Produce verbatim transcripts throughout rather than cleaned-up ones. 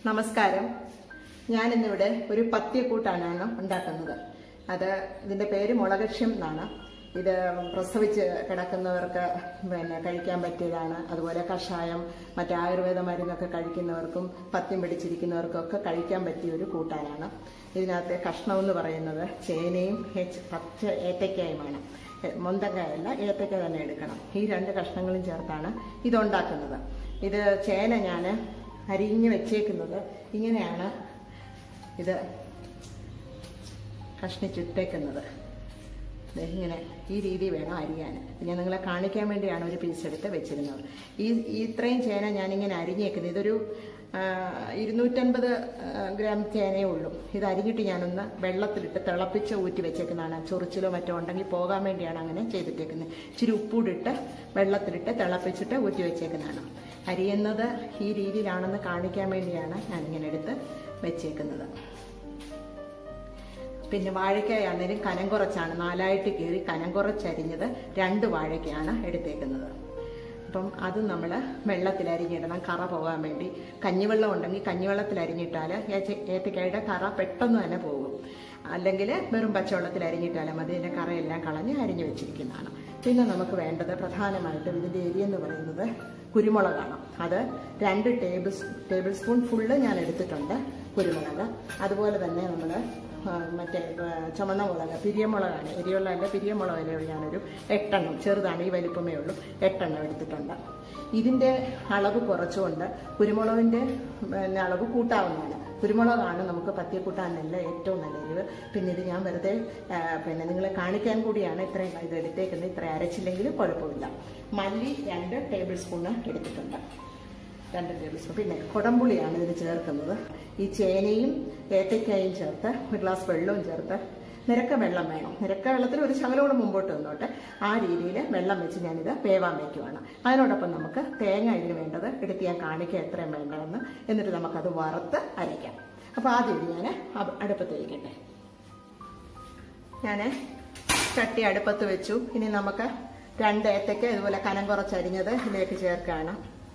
നമസ്കാരം. ഞാനിന്നിവിടെ ഒരു പത്തിയക്കൂട്ടാണ് ഉണ്ടാക്കുന്നത്. അത് ഇതിൻ്റെ പേര് മുളകക്ഷ്യം എന്നാണ്. ഇത് പ്രസവിച്ച് കിടക്കുന്നവർക്ക് പിന്നെ കഴിക്കാൻ പറ്റിയതാണ്. അതുപോലെ കഷായം, മറ്റ് ആയുർവേദ മരുന്നൊക്കെ കഴിക്കുന്നവർക്കും പത്യം പിടിച്ചിരിക്കുന്നവർക്കൊക്കെ കഴിക്കാൻ പറ്റിയ ഒരു കൂട്ടാനാണ്. ഇതിനകത്തെ കഷ്ണം എന്ന് പറയുന്നത് ചേനയും പച്ച ഏത്തക്കായുമാണ്. മൊന്തക്കായല്ല, ഏത്തക്ക തന്നെ എടുക്കണം. ഈ രണ്ട് കഷ്ണങ്ങളും ചേർത്താണ് ഇതുണ്ടാക്കുന്നത്. ഇത് ചേന ഞാൻ അരിഞ്ഞ് വെച്ചേക്കുന്നത് ഇങ്ങനെയാണ്. ഇത് കഷ്ണിച്ചിട്ടേക്കുന്നത് ഇങ്ങനെ ഈ രീതി വേണം അരിയാൻ. ഞാൻ നിങ്ങളെ കാണിക്കാൻ വേണ്ടിയാണ് ഒരു പീസ് എടുത്ത് വെച്ചിരുന്നത്. ഈ ഇത്രയും ചേന ഞാനിങ്ങനെ അരിഞ്ഞേക്കുന്നത്. ഇതൊരു ഇരുന്നൂറ്റൻപത് ഗ്രാം ചേനയേ ഉള്ളൂ. ഇത് അരിഞ്ഞിട്ട് ഞാനൊന്ന് വെള്ളത്തിലിട്ട് തിളപ്പിച്ച് ഊറ്റി വെച്ചേക്കുന്നതാണ്. ചൊറിച്ചിലോ മറ്റോ ഉണ്ടെങ്കിൽ പോകാൻ വേണ്ടിയാണ് അങ്ങനെ ചെയ്തിട്ടേക്കുന്നത്. ഇച്ചിരി ഉപ്പൂടിട്ട് വെള്ളത്തിലിട്ട് തിളപ്പിച്ചിട്ട് ഊറ്റി വെച്ചേക്കുന്നതാണ്. അരിയുന്നത് ഈ രീതിയിലാണെന്ന് കാണിക്കാൻ വേണ്ടിയാണ് ഞാനിങ്ങനെ എടുത്ത് വെച്ചേക്കുന്നത്. പിന്നെ വാഴയ്ക്കായാണേലും കനം കുറച്ചാണ്, നാലായിട്ട് കീറി കനം കുറച്ചരിഞ്ഞത് രണ്ട് വാഴയ്ക്കാണ് എടുത്തേക്കുന്നത്. അപ്പം അത് നമ്മൾ വെള്ളത്തിൽ അരിഞ്ഞിടണം, കറ പോകാൻ വേണ്ടി. കഞ്ഞിവെള്ളം ഉണ്ടെങ്കിൽ കഞ്ഞിവെള്ളത്തിൽ അരിഞ്ഞിട്ടാൽ ഏത്തക്കായുടെ കറ പെട്ടെന്ന് തന്നെ പോകും. അല്ലെങ്കിൽ വെറും പച്ചവെള്ളത്തിൽ അരിഞ്ഞിട്ടാലും മതി. ഇതിൻ്റെ കറയെല്ലാം കളഞ്ഞ് അരിഞ്ഞു വെച്ചിരിക്കുന്നതാണ്. പിന്നെ നമുക്ക് വേണ്ടത് പ്രധാനമായിട്ടും ഇതിൻ്റെ എരിയെന്ന് പറയുന്നത് കുരുമുളകാണ്. അത് രണ്ട് ടേബിൾ ടേബിൾ സ്പൂൺ ഫുള്ള് ഞാൻ എടുത്തിട്ടുണ്ട് കുരുമുളക്. അതുപോലെ തന്നെ നമ്മൾ മറ്റേ ചുമന്ന മുളക്, പിരിയമുളകാണ്, എരിയുള്ളതല്ല, പിരിയമുളകല്ലേ ഞാനൊരു എട്ടെണ്ണം, ചെറുതാണ്, ഈ വലിപ്പമേ ഉള്ളൂ, എട്ടെണ്ണം എടുത്തിട്ടുണ്ട്. ഇതിൻ്റെ അളവ് കുറച്ചുകൊണ്ട് കുരുമുളകിൻ്റെ അളവ് കൂട്ടാവുന്നതാണ്. കുരുമുളകാണ് നമുക്ക് പത്തിയക്കൂട്ടാനല്ല ഏറ്റവും നല്ല എരിവ്. പിന്നെ ഇത് ഞാൻ വെറുതെ പിന്നെ നിങ്ങളെ കാണിക്കാൻ കൂടിയാണ് ഇത്രയും ഇത് എടുത്തേക്കുന്നത്. ഇത്ര അരച്ചില്ലെങ്കിലും കുഴപ്പമില്ല. മല്ലി രണ്ട് ടേബിൾ സ്പൂണ് എടുത്തിട്ടുണ്ട്, രണ്ട് ടേബിൾ സ്പൂൺ. പിന്നെ കുടംപുളിയാണ് ഇതിന് ചേർക്കുന്നത്. ഈ ചേനയും ഏത്തക്കായും ചേർത്ത് ഒരു ഗ്ലാസ് വെള്ളവും ചേർത്ത് നിരക്ക വെള്ളം വേണം. നിരക്ക വെള്ളത്തിൽ ഒരു ശകലോട് മുമ്പോട്ട് വന്നോട്ടെ. ആ രീതിയിൽ വെള്ളം വെച്ച് ഞാനിത് വേവാൻ വയ്ക്കുവാണ്. അതിനോടൊപ്പം നമുക്ക് തേങ്ങ ഇതിന് വേണ്ടത് എടുത്ത് ഞാൻ കാണിക്കാം എത്രയും വേണ്ടതെന്ന്. എന്നിട്ട് നമുക്കത് വറുത്ത് അരയ്ക്കാം. അപ്പോൾ ആദ്യം ഇത് ഞാൻ അടുപ്പത്ത് വയ്ക്കട്ടെ. ഞാൻ ചട്ടി അടുപ്പത്ത് വെച്ചു. ഇനി നമുക്ക് രണ്ട് ഏത്തക്ക ഇതുപോലെ കനം കുറച്ചരിഞ്ഞത് ഇതിലേക്ക് ചേർക്കുകയാണ്.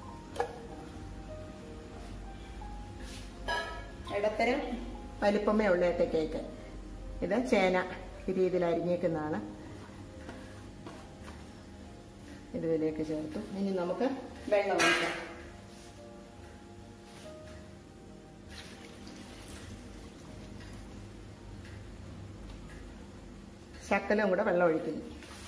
ഇടത്തരം വലിപ്പമേ ഉള്ളൂ ഏത്തക്കയ്ക്ക്. ഇത് ചേന ഈ രീതിയിൽ അരിഞ്ഞേക്കുന്നതാണ്. ഇതിലേക്ക് ചേർത്തു. ഇനി നമുക്ക് വെള്ളം ഒഴിക്കാം. ശക്കലം കൂടെ വെള്ളം ഒഴിക്കുന്നു.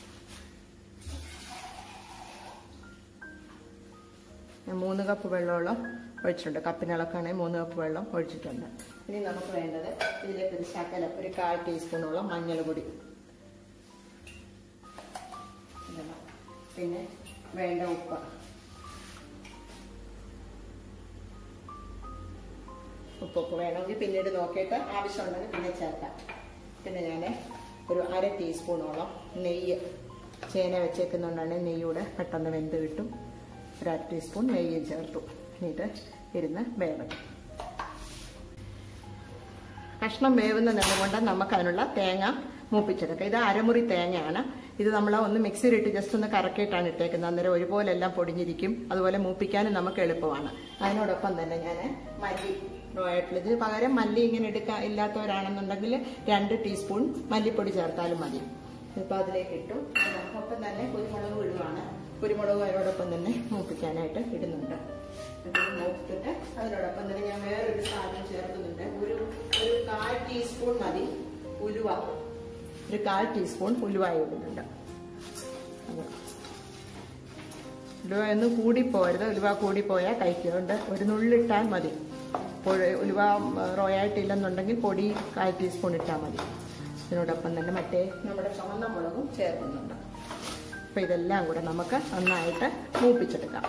മൂന്ന് കപ്പ് വെള്ളമോളം ഒഴിച്ചിട്ടുണ്ട്. കപ്പിനിളക്കാണെങ്കിൽ മൂന്ന് കപ്പ് വെള്ളം ഒഴിച്ചിട്ടുണ്ട്. ഇനി നമുക്ക് വേണ്ടത് ഇതിലേക്ക് ഒരു ശകലം, ഒരു കാൽ ടീസ്പൂണോളം മഞ്ഞൾപ്പൊടി, പിന്നെ വേണ്ട ഉപ്പ്, ഉപ്പൊക്കെ വേണമെങ്കിൽ പിന്നീട് നോക്കിയിട്ട് ആവശ്യമുണ്ടെങ്കിൽ പിന്നെ ചേർക്കാം. പിന്നെ ഞാൻ ഒരു അര ടീസ്പൂണോളം നെയ്യ്, ചേന വെച്ചേക്കുന്നുണ്ടാണ് നെയ്യൂടെ പെട്ടെന്ന് വെന്ത് കിട്ടും. ഒരു അര ടീസ്പൂൺ നെയ്യും ചേർത്തു. ഇത് ഇരുന്ന് വേവട്ടെ. കഷ്ണം വേവുന്നത് കൊണ്ട് നമുക്ക് അതിനുള്ള തേങ്ങ മൂപ്പിച്ചെടുക്കാം. ഇത് അരമുറി തേങ്ങയാണ്. ഇത് നമ്മൾ ഒന്ന് മിക്സിയിലിട്ട് ജസ്റ്റ് ഒന്ന് കറക്കിയിട്ടാണ് ഇട്ടേക്കുന്നത്. അന്നേരം ഒരുപോലെ എല്ലാം പൊടിഞ്ഞിരിക്കും. അതുപോലെ മൂപ്പിക്കാനും നമുക്ക് എളുപ്പമാണ്. അതിനോടൊപ്പം തന്നെ ഞാൻ മല്ലി റോയായിട്ടുള്ള ഇതിന് പകരം മല്ലി ഇങ്ങനെ എടുക്കാൻ ഇല്ലാത്തവരാണെന്നുണ്ടെങ്കിൽ രണ്ട് ടീസ്പൂൺ മല്ലിപ്പൊടി ചേർത്താലും മതി. ഇപ്പം അതിലേക്ക് ഇട്ടു. ഒപ്പം തന്നെ കുരുമുളക് ഇടുവാണ്. കുരുമുളക് അതിനോടൊപ്പം തന്നെ മൂപ്പിക്കാനായിട്ട് ഇടുന്നുണ്ട്. മൂപ്പിട്ട് അതിനോടൊപ്പം തന്നെ ഞാൻ വേറൊരു സാധനം ചേർക്കുന്നുണ്ട്. ഒരു ഒരു കാൽ ടീസ്പൂൺ മതി ഉലുവ, ഒരു കാൽ ടീസ്പൂൺ ഉലുവായി ഇടുന്നുണ്ട്. ഉലുവ ഒന്നും കൂടിപ്പോരുത്. ഉലുവ കൂടിപ്പോയാൽ കഴിക്കുന്നുണ്ട്. ഒരു നുള്ളിട്ടാൽ മതി. ഉലുവ റോയായിട്ടില്ലെന്നുണ്ടെങ്കിൽ പൊടി കാൽ ടീസ്പൂൺ ഇട്ടാൽ മതി. ഇതിനോടൊപ്പം തന്നെ മറ്റേ നമ്മുടെ ചുവന്ന മുളകും ചേർക്കുന്നുണ്ട്. അപ്പം ഇതെല്ലാം കൂടെ നമുക്ക് നന്നായിട്ട് മൂപ്പിച്ചെടുക്കാം.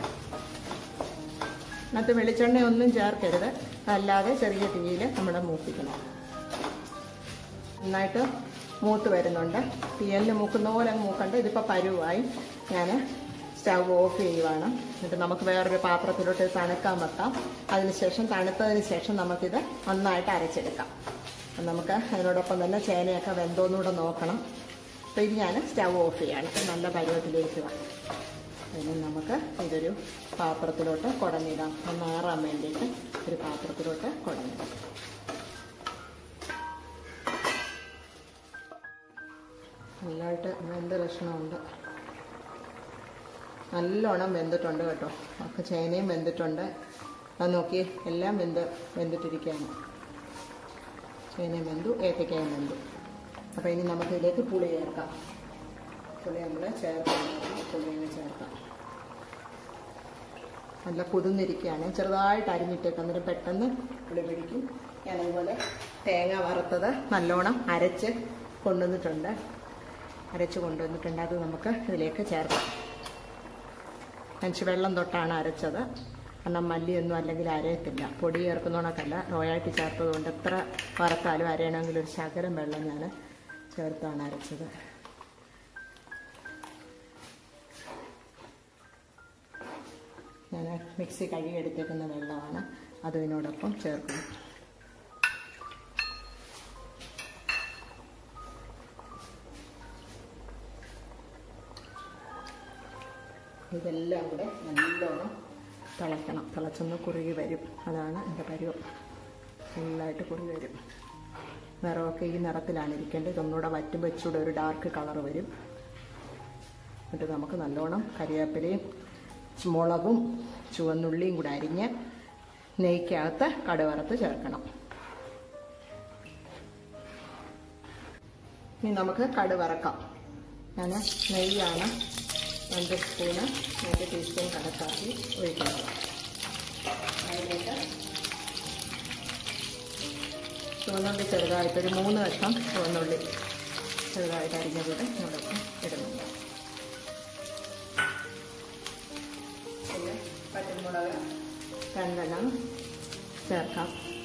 അതിനകത്ത് വെളിച്ചെണ്ണ ഒന്നും ചേർക്കരുത്. അല്ലാതെ ചെറിയ തീയിൽ നമ്മൾ മൂപ്പിക്കണം. നന്നായിട്ട് മൂത്ത് വരുന്നുണ്ട്. തീയലിന് മൂക്കുന്ന പോലെ അങ്ങ് മൂക്കണ്ട. ഇതിപ്പോൾ പരുവായി. ഞാൻ സ്റ്റവ് ഓഫ് ചെയ്യുവാണ്. എന്നിട്ട് നമുക്ക് വേറൊരു പാത്രത്തിലോട്ട് തണുക്കാൻ വെക്കാം. അതിനുശേഷം തണുത്തതിന് ശേഷം നമുക്കിത് നന്നായിട്ട് അരച്ചെടുക്കാം. നമുക്ക് അതിനോടൊപ്പം തന്നെ ചേനയൊക്കെ വെന്തോന്നുകൂടെ നോക്കണം. അപ്പോൾ ഇത് ഞാൻ സ്റ്റവ് ഓഫ് ചെയ്യാണ്. നല്ല പരുവത്തിലേക്ക് വേണം. ഇനി നമുക്ക് ഇതൊരു പാത്രത്തിലോട്ട് കുടഞ്ഞിടാം. ഒന്ന് ആറാൻ വേണ്ടിയിട്ട് ഒരു പാത്രത്തിലോട്ട് കുടഞ്ഞിടാം. നല്ലതായിട്ട് വെന്ത ലക്ഷണമുണ്ട്. നല്ലോണം വെന്തിട്ടുണ്ട് കേട്ടോ. ഒക്കെ ചേനയും വെന്തിട്ടുണ്ട്. അത് നോക്കി എല്ലാം വെന്ത് വെന്തിട്ടിരിക്കുകയാണ്. ചേനയും വെന്തു, ഏത്തക്കയും വെന്തു. അപ്പോൾ ഇനി നമുക്ക് ഇതിലേക്ക് പുളി ചേർക്കാം. പുളി നമ്മൾ ചേർക്കാം. പുളി അങ്ങ് ചേർക്കാം. നല്ല കുതിർന്നിരിക്കുകയാണ്. ചെറുതായിട്ട് അരിഞ്ഞിട്ടേക്ക് അന്നേരം പെട്ടെന്ന് പുളി പിടിക്കും. ഞാനതുപോലെ തേങ്ങ വറുത്തത് നല്ലോണം അരച്ച് കൊണ്ടുവന്നിട്ടുണ്ട്. അരച്ച് കൊണ്ടുവന്നിട്ടുണ്ട്. അത് നമുക്ക് ഇതിലേക്ക് ചേർക്കാം. അഞ്ച് വെള്ളം തൊട്ടാണ് അരച്ചത്. കാരണം മല്ലിയൊന്നും അല്ലെങ്കിൽ അരയത്തില്ല. പൊടി ചേർക്കുന്നോണക്കല്ല, റോയായിട്ട് ചേർത്തത് കൊണ്ട് എത്ര വറുത്താലും അരയണമെങ്കിൽ ഒരു ശകലം വെള്ളം ഞാൻ ചേർത്താണ് അരച്ചത്. ഞാൻ മിക്സി കഴുകി എടുത്തേക്കുന്ന വെള്ളമാണ് അത് ഇതിനോടൊപ്പം ചേർക്കുന്നത്. ഇതെല്ലാം കൂടെ നല്ലോണം തിളയ്ക്കണം. തിളച്ചൊന്ന് കുറുകി വരും. അതാണ് എൻ്റെ പരുവം. ഫുള്ളായിട്ട് കുറുകി വരും. നിറമൊക്കെ ഈ നിറത്തിലാണ് ഇരിക്കേണ്ടത്. ഇതൊന്നുകൂടെ വറ്റുമ്പോൾ ഇച്ചിരി ഒരു ഡാർക്ക് കളർ വരും. എന്നിട്ട് നമുക്ക് നല്ലോണം കരിവേപ്പിലയും മുളകും ചുവന്നുള്ളിയും കൂടെ അരിഞ്ഞ് നെയ്ക്കകത്ത് കടുവറുത്ത് ചേർക്കണം. ഇനി നമുക്ക് കടുവറക്കാം. ഞാൻ നെയ്യാണ് രണ്ട് സ്പൂണ് രണ്ട് ടീസ്പൂൺ കണക്കാക്കി ഒഴിക്കുന്നത്. അതിലേക്ക് ചുവന്നുള്ളി ചെറുതായിട്ടൊരു മൂന്ന് കഷ്ണം ചുവന്നുള്ളി ചെറുതായിട്ട് അരിഞ്ഞതൂടെ ഇങ്ങോട്ടൊക്കെ ഇടുന്നുണ്ട്. പിന്നെ പച്ചമുളക് രണ്ടെണ്ണം ചേർക്കാം.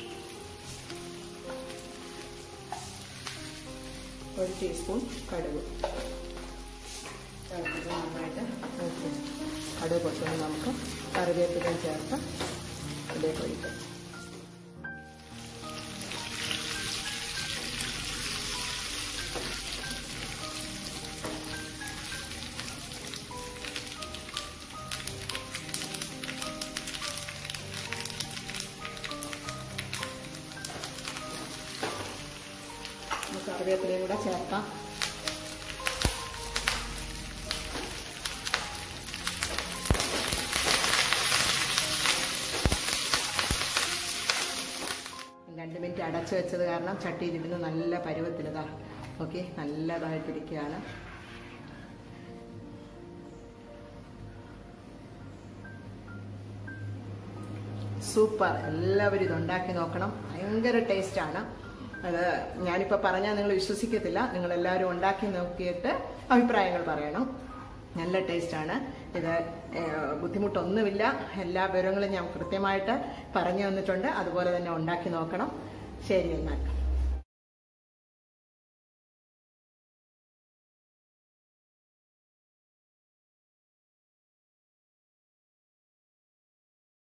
ഒരു ടീസ്പൂൺ കടുക് ചേർത്തിട്ട് നന്നായിട്ട് നോക്കി കടുക് പൊട്ടുമ്പോൾ നമുക്ക് കറിവേപ്പിലയും ചേർത്ത് ഇതിലേക്ക് ഒഴിക്കാം. കറിവേപ്പിലയും കൂടെ ചേർക്കാം. രണ്ട് മിനിറ്റ് അടച്ചു വെച്ചത് കാരണം ചട്ടിയിലിരുന്ന് നല്ല പരുവത്തിലതാ. ഓക്കെ, നല്ലതായിട്ടിരിക്കുകയാണ്. സൂപ്പർ. എല്ലാവരും ഇതുണ്ടാക്കി നോക്കണം. ഭയങ്കര ടേസ്റ്റാണ്. അത് ഞാനിപ്പോൾ പറഞ്ഞാൽ നിങ്ങൾ വിശ്വസിക്കത്തില്ല. നിങ്ങളെല്ലാവരും ഉണ്ടാക്കി നോക്കിയിട്ട് അഭിപ്രായങ്ങൾ പറയണം. നല്ല ടേസ്റ്റാണ്. ഇത് ബുദ്ധിമുട്ടൊന്നുമില്ല. എല്ലാ വിവരങ്ങളും ഞാൻ കൃത്യമായിട്ട് പറഞ്ഞു തന്നിട്ടുണ്ട്. അതുപോലെ തന്നെ ഉണ്ടാക്കി നോക്കണം. ശരി എന്നാൽ.